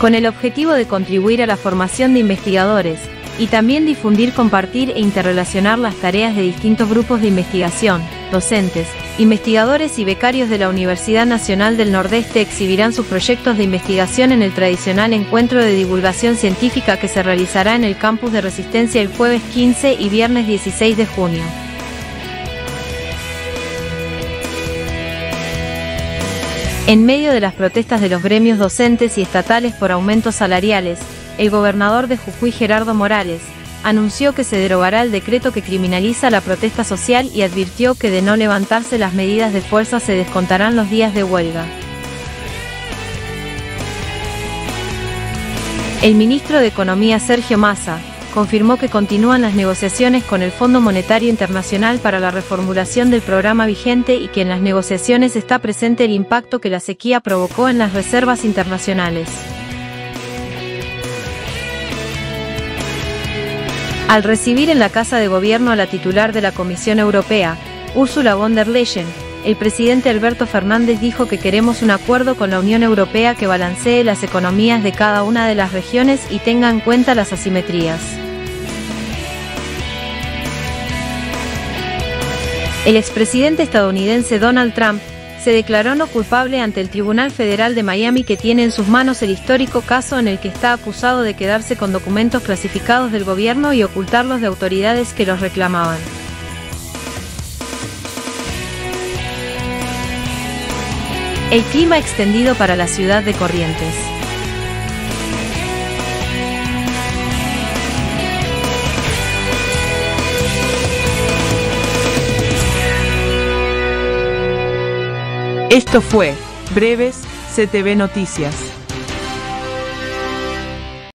con el objetivo de contribuir a la formación de investigadores, y también difundir, compartir e interrelacionar las tareas de distintos grupos de investigación. Docentes, investigadores y becarios de la Universidad Nacional del Nordeste exhibirán sus proyectos de investigación en el tradicional encuentro de divulgación científica que se realizará en el campus de Resistencia el jueves 15 y viernes 16 de junio. En medio de las protestas de los gremios docentes y estatales por aumentos salariales, el gobernador de Jujuy, Gerardo Morales, anunció que se derogará el decreto que criminaliza la protesta social y advirtió que de no levantarse las medidas de fuerza se descontarán los días de huelga. El ministro de Economía, Sergio Massa, confirmó que continúan las negociaciones con el Fondo Monetario Internacional para la reformulación del programa vigente y que en las negociaciones está presente el impacto que la sequía provocó en las reservas internacionales. Al recibir en la Casa de Gobierno a la titular de la Comisión Europea, Ursula von der Leyen, el presidente Alberto Fernández dijo que queremos un acuerdo con la Unión Europea que balancee las economías de cada una de las regiones y tenga en cuenta las asimetrías. El expresidente estadounidense Donald Trump se declaró no culpable ante el Tribunal Federal de Miami, que tiene en sus manos el histórico caso en el que está acusado de quedarse con documentos clasificados del gobierno y ocultarlos de autoridades que los reclamaban. El clima extendido para la ciudad de Corrientes. Esto fue Breves CTV Noticias.